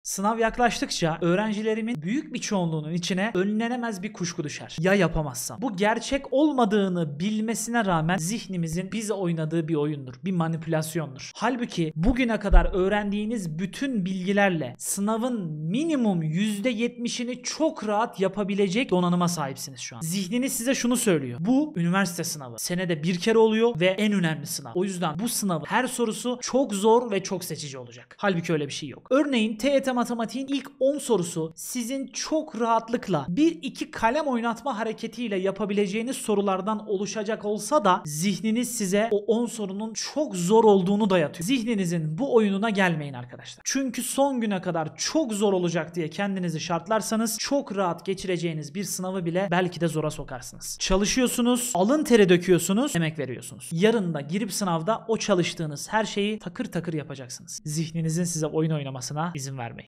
Sınav yaklaştıkça öğrencilerimin büyük bir çoğunluğunun içine önlenemez bir kuşku düşer. Ya yapamazsam? Bu gerçek olmadığını bilmesine rağmen zihnimizin bize oynadığı bir oyundur. Bir manipülasyondur. Halbuki bugüne kadar öğrendiğiniz bütün bilgilerle sınavın minimum %70'ini çok rahat yapabilecek donanıma sahipsiniz şu an. Zihniniz size şunu söylüyor. Bu üniversite sınavı. Senede bir kere oluyor ve en önemli sınav. O yüzden bu sınavın her sorusu çok zor ve çok seçici olacak. Halbuki öyle bir şey yok. Örneğin TYT matematiğin ilk 10 sorusu sizin çok rahatlıkla 1-2 kalem oynatma hareketiyle yapabileceğiniz sorulardan oluşacak olsa da zihniniz size o 10 sorunun çok zor olduğunu dayatıyor. Zihninizin bu oyununa gelmeyin arkadaşlar. Çünkü son güne kadar çok zor olacak diye kendinizi şartlarsanız çok rahat geçireceğiniz bir sınavı bile belki de zora sokarsınız. Çalışıyorsunuz, alın teri döküyorsunuz, emek veriyorsunuz. Yarın da girip sınavda o çalıştığınız her şeyi takır takır yapacaksınız. Zihninizin size oyun oynamasına izin vermeyin.